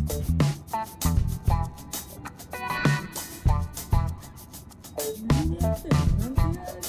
なんでやってんのなんでやる